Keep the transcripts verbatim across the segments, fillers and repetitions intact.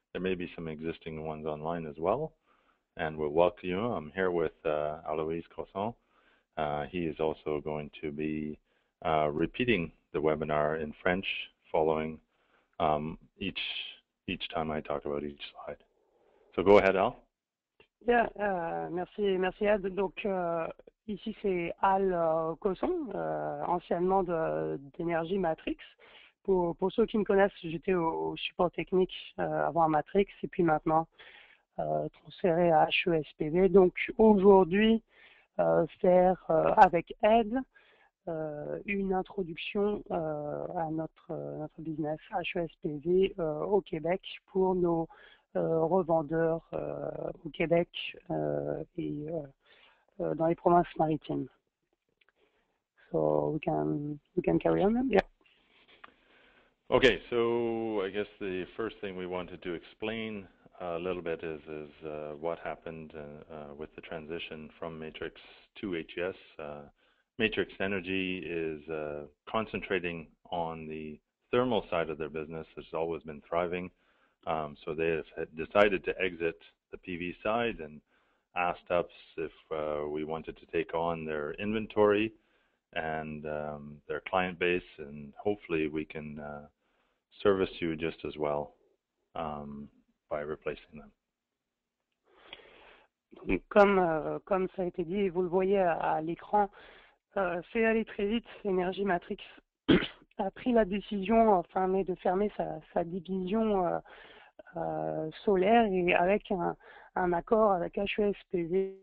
there may be some existing ones online as well, and we'll welcome you. I'm here with uh, Alois Crosson. Uh, he is also going to be uh, repeating the webinar in French following um, each each time I talk about each slide. So go ahead, Al. Yeah, euh, merci, merci Ed. Donc euh, ici c'est Al euh, Cosson, euh, anciennement d'Énergie Matrix. Pour, pour ceux qui me connaissent, j'étais au, au support technique euh, avant Matrix et puis maintenant euh, transféré à H E S P V. Donc aujourd'hui, euh, faire euh, avec Ed euh, une introduction euh, à notre, notre business H E S P V euh, au Québec pour nos euh, revendeurs euh, au Québec euh, et euh, dans les provinces maritimes. So we can we can carry on. Yeah. Okay, so I guess the first thing we wanted to explain a little bit is, is uh, what happened uh, uh, with the transition from Matrix to H E S. Uh, Matrix Energy is uh, concentrating on the thermal side of their business. It's always been thriving. Um, so they have decided to exit the P V side and asked us if uh, we wanted to take on their inventory and um, their client base, and hopefully we can uh, service you just as well um, by replacing them. Donc, comme, euh, comme ça a été dit, et vous le voyez à, à l'écran, euh, c'est allé très vite. Énergie Matrix a pris la décision en fin mai de fermer sa, sa division euh, euh, solaire et avec un, un accord avec H E S P V.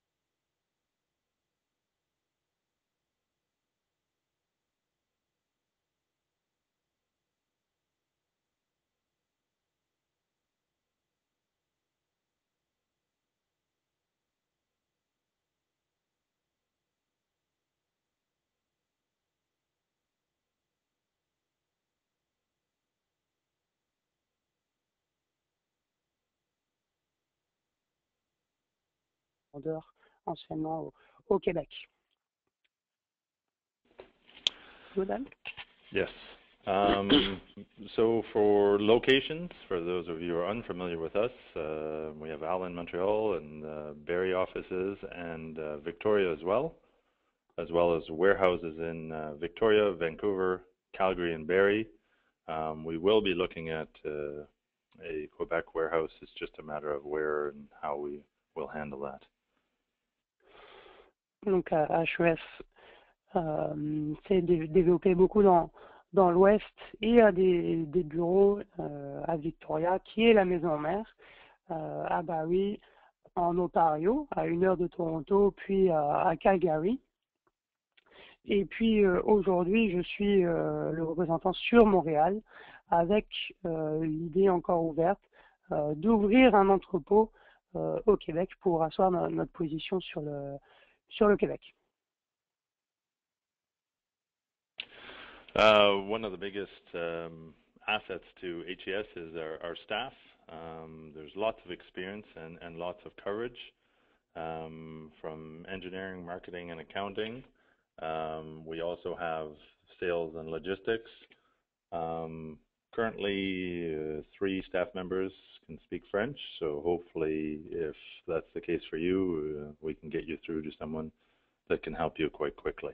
Anciennement au, au Québec. Good. Yes. Um, so for locations, for those of you who are unfamiliar with us, uh, we have Al in Montreal and uh, Barrie offices and uh, Victoria as well, as well as warehouses in uh, Victoria, Vancouver, Calgary, and Barrie. Um, we will be looking at uh, a Quebec warehouse. It's just a matter of where and how we will handle that. Donc à H E S euh, s'est développé beaucoup dans, dans l'Ouest et a des, des bureaux euh, à Victoria, qui est la maison mère, euh, à Barrie, en Ontario, à une heure de Toronto, puis à, à Calgary. Et puis euh, aujourd'hui, je suis euh, le représentant sur Montréal, avec euh, l'idée encore ouverte euh, d'ouvrir un entrepôt euh, au Québec pour asseoir no notre position sur le sur le Québec. Uh, one of the biggest um, assets to H E S is our, our staff. Um, there's lots of experience and, and lots of coverage um, from engineering, marketing, and accounting. Um, we also have sales and logistics. Um, currently, uh, three staff members can speak French, so hopefully, if that's the case for you, uh, we can get you through to someone that can help you quite quickly.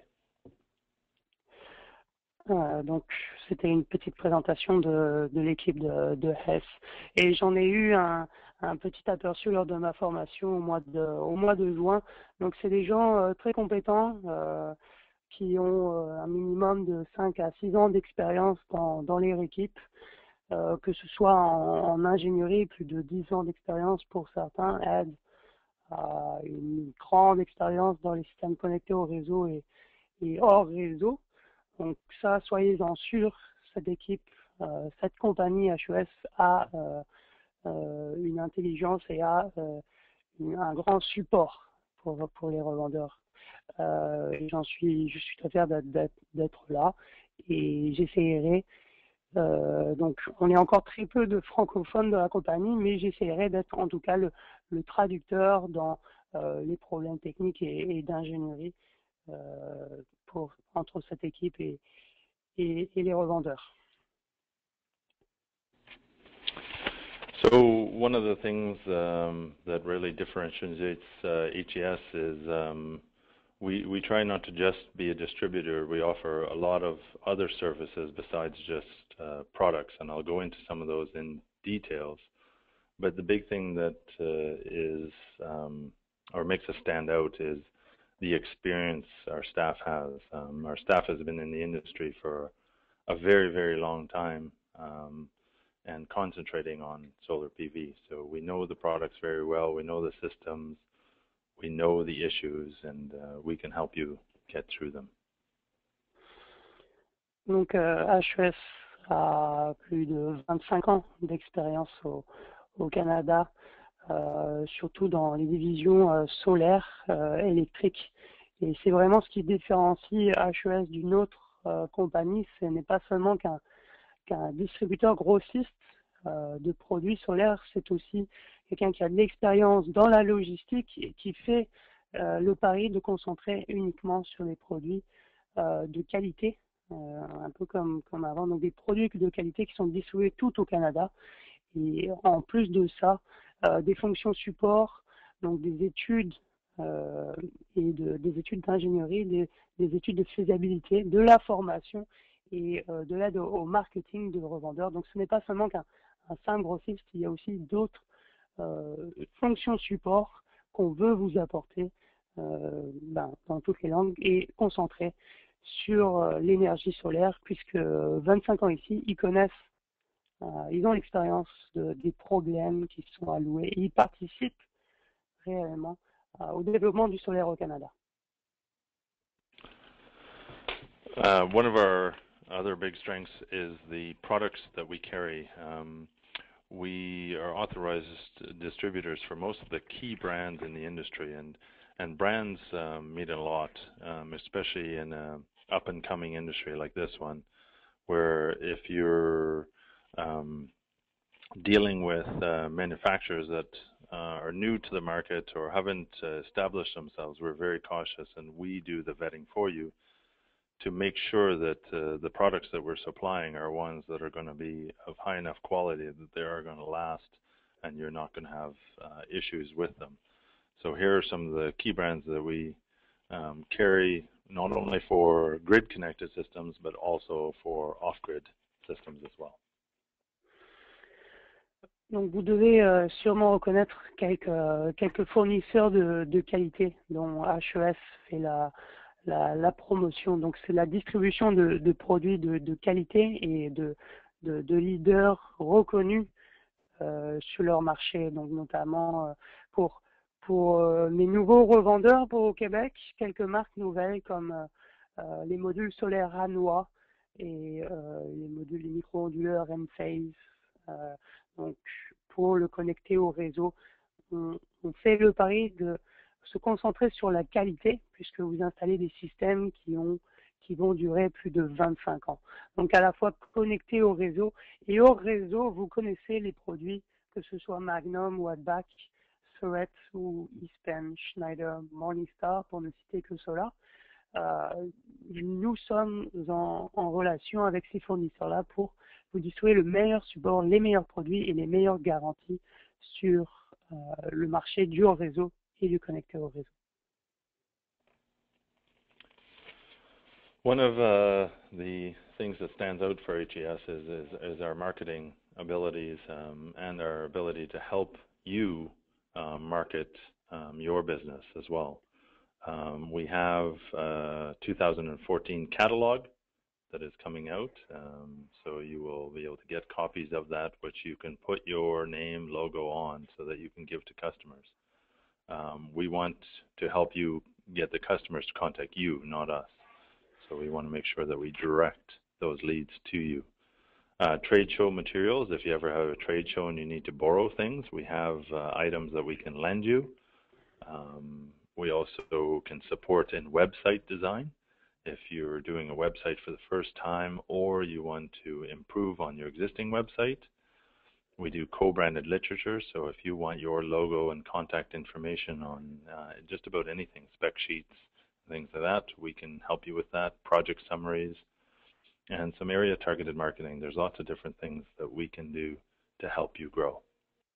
Euh, donc, c'était une petite présentation de, de l'équipe de, de Hess. Et j'en ai eu un, un petit aperçu lors de ma formation au mois de, au mois de juin. Donc, c'est des gens euh, très compétents euh, qui ont euh, un minimum de cinq à six ans d'expérience dans, dans leur équipe, euh, que ce soit en, en ingénierie, plus de dix ans d'expérience pour certains, Ed a une grande expérience dans les systèmes connectés au réseau et, et hors réseau. Donc ça, soyez-en sûrs, cette équipe, euh, cette compagnie H E S a euh, euh, une intelligence et a euh, une, un grand support pour, pour les revendeurs. Euh, J'en suis, je suis très fier d'être là et j'essaierai, euh, donc on est encore très peu de francophones de la compagnie, mais j'essaierai d'être en tout cas le, le traducteur dans euh, les problèmes techniques et, et d'ingénierie euh, pour entre cette équipe et, et, et les revendeurs. So one of the things um, that really differentiates uh, H E S is um, we, we try not to just be a distributor. We offer a lot of other services besides just uh, products, and I'll go into some of those in details. But the big thing that uh, is um, or makes us stand out is the experience our staff has. Um, our staff has been in the industry for a very, very long time um, and concentrating on solar P V. So we know the products very well, we know the systems, we know the issues, and uh, we can help you get through them. Donc euh, H E S a plus de vingt-cinq ans d'expérience au, au Canada, euh, surtout dans les divisions euh, solaires, euh, électriques. Et c'est vraiment ce qui différencie H E S d'une autre euh, compagnie. Ce n'est pas seulement qu'un qu'un distributeur grossiste euh, de produits solaires, c'est aussi quelqu'un qui a de l'expérience dans la logistique et qui fait euh, le pari de concentrer uniquement sur les produits euh, de qualité, euh, un peu comme, comme avant, donc des produits de qualité qui sont distribués tout au Canada. Et en plus de ça, euh, des fonctions support, donc des études euh, et de, des études d'ingénierie, des, des études de faisabilité, de la formation et euh, de l'aide au, au marketing de revendeurs. Donc ce n'est pas seulement qu'un un simple grossiste, il y a aussi d'autres euh, fonctions support qu'on veut vous apporter euh, ben, dans toutes les langues et concentrées sur euh, l'énergie solaire, puisque vingt-cinq ans ici, ils connaissent, euh, ils ont l'expérience de, des problèmes qui sont alloués et ils participent réellement euh, au développement du solaire au Canada. Uh, one of our other big strengths is the products that we carry. Um, we are authorized distributors for most of the key brands in the industry, and and brands um, mean a lot, um, especially in a up and coming industry like this one, where if you're um, dealing with uh, manufacturers that uh, are new to the market or haven't uh, established themselves, we're very cautious, and we do the vetting for you to make sure that uh, the products that we're supplying are ones that are going to be of high enough quality that they are going to last and you're not going to have uh, issues with them. So here are some of the key brands that we um, carry, not only for grid-connected systems, but also for off-grid systems as well. Donc vous devez euh, sûrement reconnaître quelques, euh, quelques fournisseurs de, de qualité dont H E S fait la, la, la promotion. Donc c'est la distribution de, de produits de, de qualité et de, de, de leaders reconnus euh, sur leur marché. Donc notamment euh, pour, pour euh, les nouveaux revendeurs pour au Québec, quelques marques nouvelles comme euh, les modules solaires Hanois et euh, les modules les micro-onduleurs Enphase. Euh, donc, pour le connecter au réseau, on, on fait le pari de se concentrer sur la qualité, puisque vous installez des systèmes qui ont qui vont durer plus de vingt-cinq ans. Donc, à la fois connecté au réseau et au réseau, vous connaissez les produits, que ce soit Magnum, Wattbach, Soret ou Easpen, Schneider, Morningstar, pour ne citer que cela. Euh, nous sommes en, en relation avec ces fournisseurs-là pour vous distribuer le meilleur support, les meilleurs produits et les meilleures garanties sur euh, le marché du réseau et du connecté au réseau. One of uh, the things that stands out for H E S is, is, is our marketing abilities um, and our ability to help you uh, market um, your business as well. Um, we have a two thousand fourteen catalog that is coming out, um, so you will be able to get copies of that, which you can put your name, logo on so that you can give to customers. Um, we want to help you get the customers to contact you, not us. So we want to make sure that we direct those leads to you. Uh, trade show materials, if you ever have a trade show and you need to borrow things, we have uh, items that we can lend you. Um, we also can support in website design. If you're doing a website for the first time or you want to improve on your existing website, we do co-branded literature. So if you want your logo and contact information on uh, just about anything, spec sheets, things like that, we can help you with that, project summaries, and some area targeted marketing. There's lots of different things that we can do to help you grow.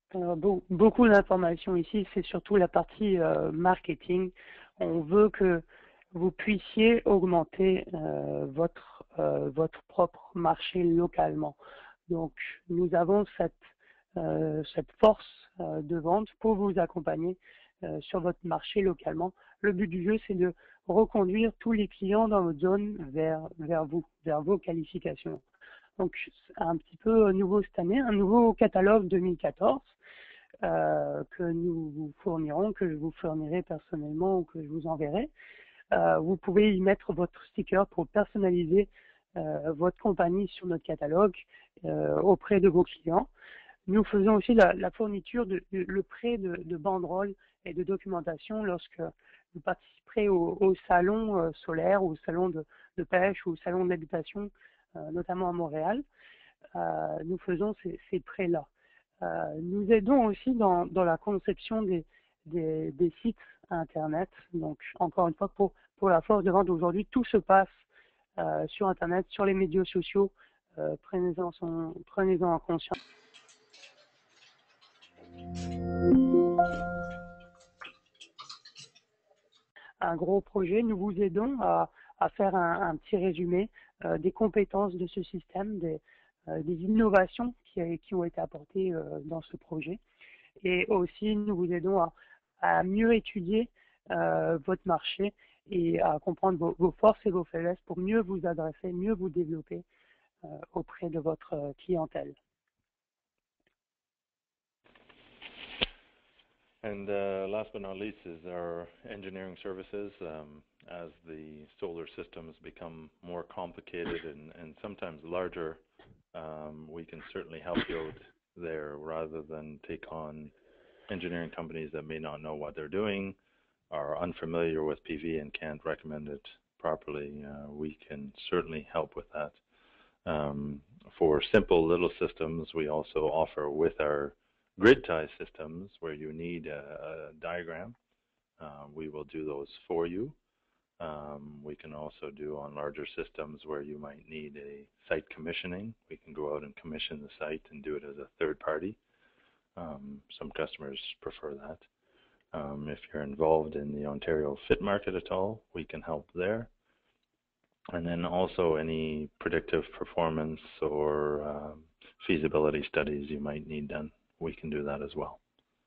Euh, beau- beaucoup d'informations ici, c'est surtout la partie euh, marketing. On veut que vous puissiez augmenter euh, votre euh, votre propre marché localement. Donc, nous avons cette euh, cette force euh, de vente pour vous accompagner euh, sur votre marché localement. Le but du jeu, c'est de reconduire tous les clients dans votre zone vers vers vous, vers vos qualifications. Donc, un petit peu nouveau cette année, un nouveau catalogue deux mille quatorze euh, que nous vous fournirons, que je vous fournirai personnellement ou que je vous enverrai. Euh, vous pouvez y mettre votre sticker pour personnaliser euh, votre compagnie sur notre catalogue euh, auprès de vos clients. Nous faisons aussi la, la fourniture, de, de, le prêt de, de banderoles et de documentation lorsque vous participerez au, au salon euh, solaire, au salon de, de pêche ou au salon d'habitation, euh, notamment à Montréal. Euh, nous faisons ces, ces prêts-là. Euh, nous aidons aussi dans, dans la conception des, des, des sites Internet. Donc, encore une fois, pour, pour la force de vente aujourd'hui, tout se passe euh, sur Internet, sur les médias sociaux. Euh, prenez-en son- prenez-en en conscience. Un gros projet, nous vous aidons à, à faire un, un petit résumé euh, des compétences de ce système, des, euh, des innovations qui, qui ont été apportées euh, dans ce projet. Et aussi, nous vous aidons à, à mieux étudier euh, votre marché et à comprendre vos, vos forces et vos faiblesses pour mieux vous adresser, mieux vous développer euh, auprès de votre euh, clientèle. And uh, last but not least is our engineering services. Um, as the solar systems become more complicated and, and sometimes larger, um, we can certainly help you out there rather than take on engineering companies that may not know what they're doing, are unfamiliar with P V and can't recommend it properly. Uh, we can certainly help with that. Um, for simple little systems, we also offer with our grid tie systems where you need a, a diagram. Uh, we will do those for you. Um, we can also do on larger systems where you might need a site commissioning. We can go out and commission the site and do it as a third party. Um, some customers prefer that. Um, if you're involved in the Ontario Fit Market at all, we can help there. And then also any predictive performance or um, feasibility studies you might need done, we can do that as well.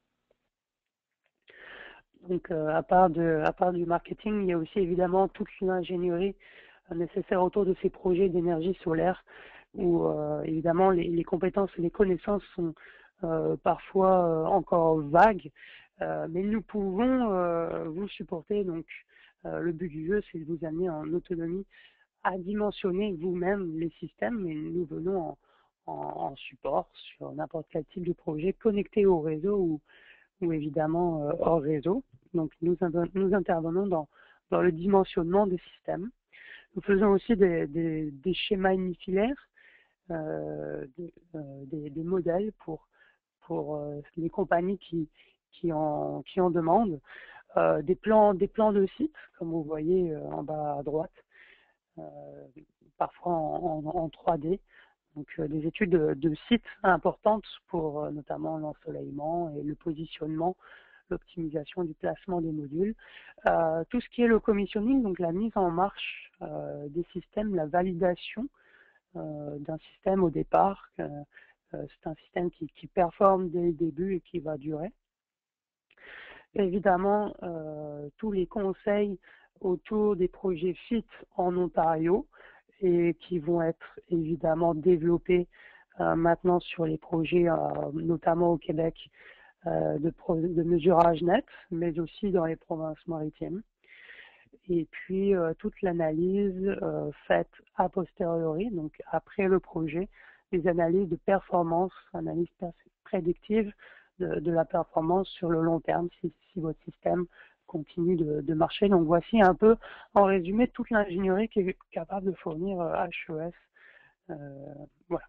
Donc, euh, à part de, à part du marketing, il y a aussi évidemment toute l'ingénierie euh, nécessaire autour de ces projets d'énergie solaire, où euh, évidemment les, les compétences et les connaissances sont euh, parfois euh, encore vagues, euh, mais nous pouvons euh, vous supporter. Donc, euh, le but du jeu, c'est de vous amener en autonomie à dimensionner vous-même les systèmes, et nous venons en, en, en support sur n'importe quel type de projet connecté au réseau ou, ou évidemment euh, hors réseau. Donc nous, nous intervenons dans, dans le dimensionnement des systèmes. Nous faisons aussi des, des, des schémas unifilaires, euh, des, euh, des, des modèles pour, pour euh, les compagnies qui, qui, en, qui en demandent, euh, des, plans, des plans de sites, comme vous voyez euh, en bas à droite, euh, parfois en, en, en trois D. Donc euh, des études de, de sites importantes pour euh, notamment l'ensoleillement et le positionnement, l'optimisation du placement des modules. Euh, tout ce qui est le commissioning, donc la mise en marche euh, des systèmes, la validation euh, d'un système au départ. Euh, euh, c'est un système qui, qui performe dès le début et qui va durer. Évidemment, euh, tous les conseils autour des projets F I T en Ontario et qui vont être évidemment développés euh, maintenant sur les projets, euh, notamment au Québec, euh, de, de mesurage net, mais aussi dans les provinces maritimes. Et puis, euh, toute l'analyse euh, faite a posteriori, donc après le projet, des analyses de performance, analyses prédictives de, de la performance sur le long terme, si, si votre système continue de, de marcher. Donc voici un peu en résumé toute l'ingénierie qui est capable de fournir euh, H E S. Euh, voilà.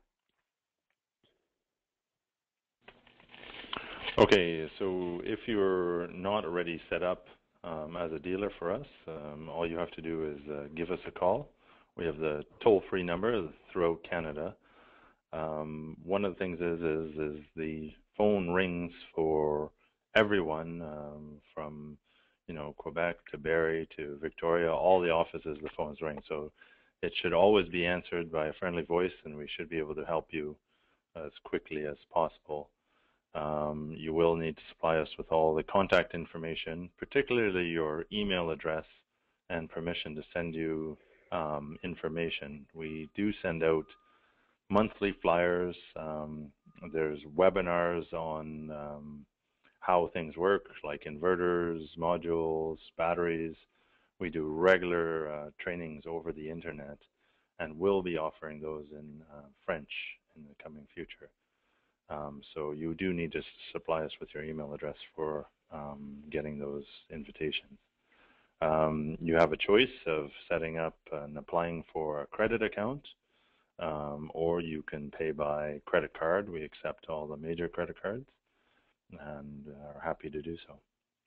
Okay, so if you're not already set up um, as a dealer for us, um, all you have to do is uh, give us a call. We have the toll-free number throughout Canada. Um, one of the things is, is, is the phone rings for everyone um, from, you know, Quebec to Barrie to Victoria, all the offices, the phones ring. So it should always be answered by a friendly voice, and we should be able to help you as quickly as possible. Um, you will need to supply us with all the contact information, particularly your email address and permission to send you um, information. We do send out monthly flyers. Um, there's webinars on um, how things work, like inverters, modules, batteries. We do regular uh, trainings over the internet, and will be offering those in uh, French in the coming future. Um, so you do need to supply us with your email address for um, getting those invitations. Um, you have a choice of setting up and applying for a credit account, um, or you can pay by credit card. We accept all the major credit cards and are happy to do so.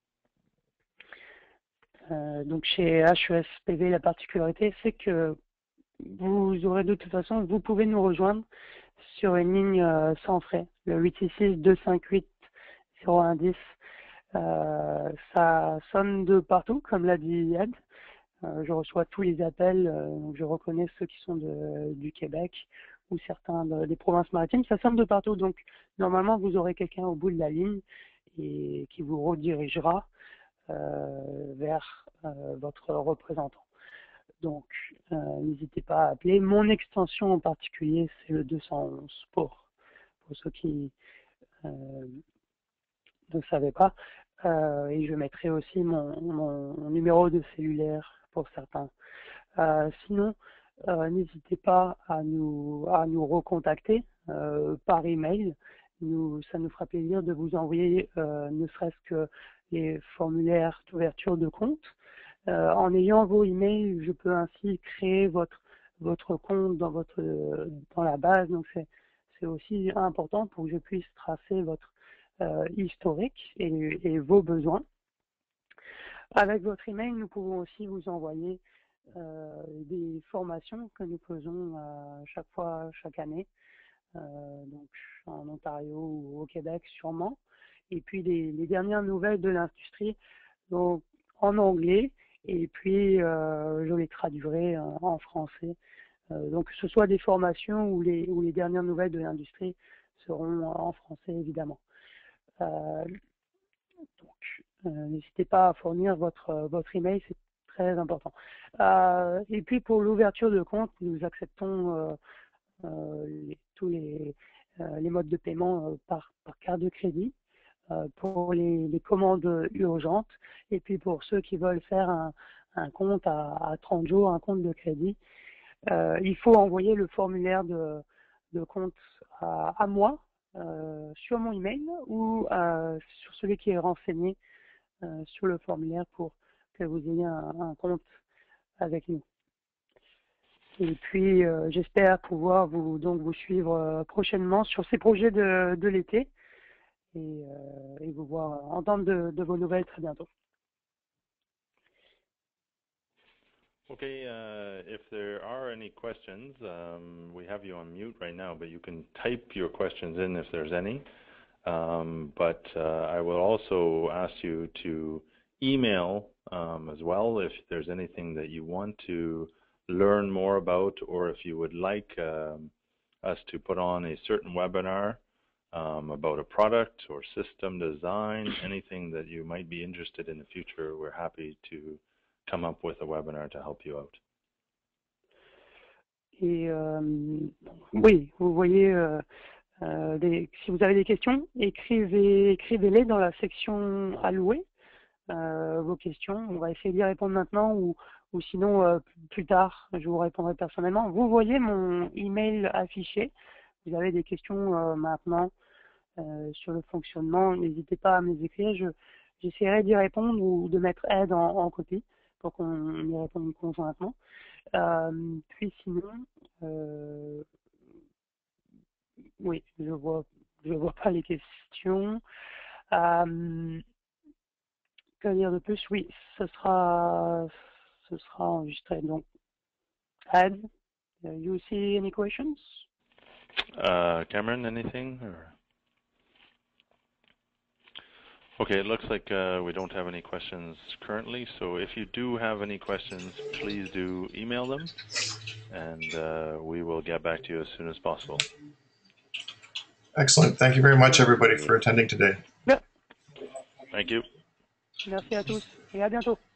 Euh, donc chez H E S P V, la particularité, c'est que vous aurez de toute façon, vous pouvez nous rejoindre sur une ligne euh, sans frais, le huit six six, deux cinq huit, zéro un dix. Euh, ça sonne de partout, comme l'a dit Ed. Euh, je reçois tous les appels, euh, donc je reconnais ceux qui sont de, du Québec ou certains de, des provinces maritimes. Ça sonne de partout, donc normalement vous aurez quelqu'un au bout de la ligne et qui vous redirigera euh, vers euh, votre représentant. Donc, euh, n'hésitez pas à appeler. Mon extension en particulier, c'est le deux cent onze pour, pour ceux qui euh, ne savaient pas. Euh, et je mettrai aussi mon, mon, mon numéro de cellulaire pour certains. Euh, sinon, euh, n'hésitez pas à nous, à nous recontacter euh, par email. Nous, ça nous fera plaisir de vous envoyer euh, ne serait-ce que les formulaires d'ouverture de compte. Euh, en ayant vos emails, je peux ainsi créer votre votre compte dans votre dans la base. Donc c'est c'est aussi important pour que je puisse tracer votre euh, historique et, et vos besoins. Avec votre email, nous pouvons aussi vous envoyer euh, des formations que nous faisons euh, chaque fois, chaque année, euh, donc en Ontario ou au Québec sûrement. Et puis les, les dernières nouvelles de l'industrie, donc en anglais. Et puis, euh, je les traduirai en, en français. Euh, donc, que ce soit des formations ou les, ou les dernières nouvelles de l'industrie seront en français, évidemment. Euh, donc, euh, n'hésitez pas à fournir votre, votre email, c'est très important. Euh, et puis, pour l'ouverture de compte, nous acceptons euh, euh, les, tous les, euh, les modes de paiement euh, par, par carte de crédit. Euh, pour les, les commandes urgentes, et puis pour ceux qui veulent faire un, un compte à, à trente jours, un compte de crédit, euh, il faut envoyer le formulaire de, de compte à, à moi euh, sur mon email ou euh, sur celui qui est renseigné euh, sur le formulaire pour que vous ayez un, un compte avec nous. Et puis euh, j'espère pouvoir vous donc vous suivre euh, prochainement sur ces projets de, de l'été. Et, euh, et vous voir, entendre de, de vos nouvelles très bientôt. Okay, uh, if there are any questions, um, we have you on mute right now, but you can type your questions in if there's any. Um, but uh, I will also ask you to email um, as well if there's anything that you want to learn more about, or if you would like um, us to put on a certain webinar Um, about a product or system design, anything that you might be interested in the future, we're happy to come up with a webinar to help you out. Et euh, oui, vous voyez, euh, euh, des, si vous avez des questions, écrivez, écrivez-les dans la section allouée, euh, vos questions. On va essayer d'y répondre maintenant ou, ou sinon euh, plus tard, je vous répondrai personnellement. Vous voyez mon email affiché. Vous avez des questions euh, maintenant Euh, sur le fonctionnement, n'hésitez pas à me les écrire. Je, j'essaierai d'y répondre ou de mettre aide en, en copie pour qu'on y réponde conjointement. Euh, puis sinon, euh, oui, je vois, je vois pas les questions. Euh, que dire de plus? Oui, ce sera, ce sera enregistré. Donc, Ed, you see any questions? Uh, Cameron, anything? Or? Okay, it looks like uh, we don't have any questions currently, so if you do have any questions, please do email them, and uh, we will get back to you as soon as possible. Excellent. Thank you very much, everybody, for attending today. Bien. Thank you. Merci à tous et à bientôt.